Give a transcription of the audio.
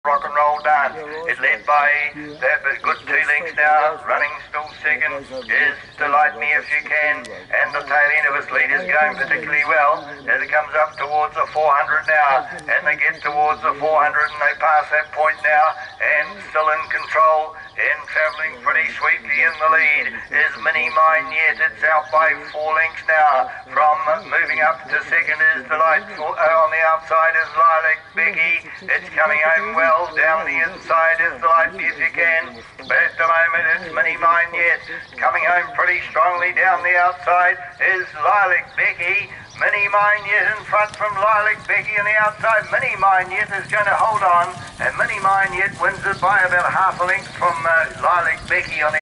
Rock and roll dance. It's led by the good 2 lengths now. Running still second is Delight Me If You Can, and the tail end of its lead is going particularly well as it comes up towards the 400 now, and they get towards the 400 and they pass that point now, and still in control and travelling pretty sweetly in the lead is Mini Mine Yet. It's out by 4 lengths now. From moving up to second is Delightful. On the outside is Lilac Becky. It's coming home well. Down the inside is Delight Me If You Can. But at the moment it's Mini Mine Yet. Coming home pretty strongly down the outside is Lilac Becky. Mini Mine Yet in front from Lilac Becky on the outside. Mini Mine Yet is going to hold on, and Mini Mine Yet wins it by about half a length from Lilac Becky on the